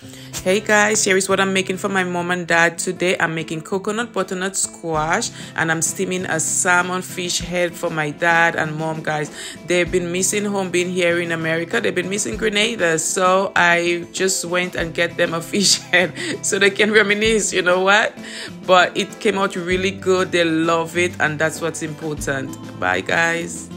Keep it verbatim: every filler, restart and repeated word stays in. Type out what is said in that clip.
Hey guys, here is what I'm making for my mom and dad today. I'm making coconut butternut squash and I'm steaming a salmon fish head for my dad and mom, guys. They've been missing home being here in America. They've been missing Grenada, so I just went and get them a fish head so they can reminisce, you know what? But it came out really good. They love it and that's what's important. Bye guys.